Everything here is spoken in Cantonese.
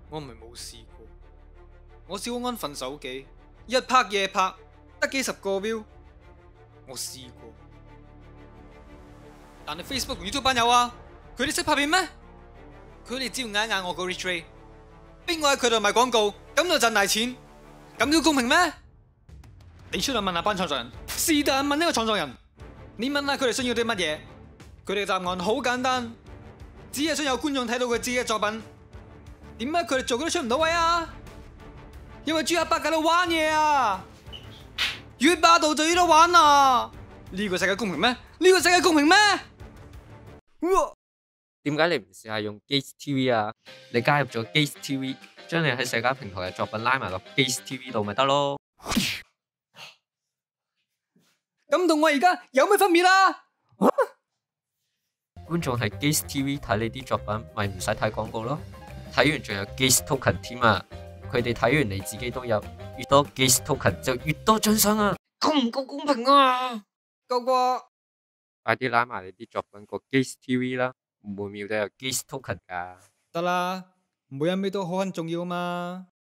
我唔係冇試過，我試過安分手機，日拍夜拍，得幾十個 view，我試過。但係 Facebook 同 YouTube 班友啊，佢哋識拍片咩？佢哋只要嗌嗌我個 reach rate， 邊個喺佢度賣廣告，咁就賺大錢，咁叫公平咩？你出嚟問下班創作人，是但問呢個創作人，你問下佢哋想要啲乜嘢？佢哋嘅答案好簡單，只係想有觀眾睇到佢自己嘅作品。點解佢哋做嘅都出唔到位啊？因為朱克伯喺度玩嘢啊！越霸道就越得玩啊！呢個世界公平咩？呢個世界公平咩？ 點解你唔試下用 Gaze TV 啊？你加入咗 Gaze TV， 將你喺社交平台嘅作品拉埋落 Gaze TV 度咪得咯？ 咁同我而家有咩分別啊？ 觀眾喺 Gaze TV 睇你啲作品，咪唔使睇廣告咯？睇完仲有 Gaze Token 添啊！佢哋睇完你自己都有，越多 Gaze Token 就越多獎賞啊！公唔公公平啊？ 夠啩？ 快啲拉埋你啲作品過 Gaze TV 啦！每秒都有 Gaze Token 㗎。 得啦，每一秒都好很重要嘛。